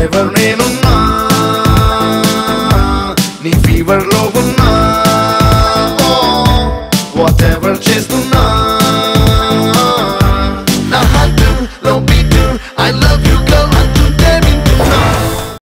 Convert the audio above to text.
ever నేనున్నా నీ fever లో ఉన్నా వాట్ ఎవర్ చేస్తున్నా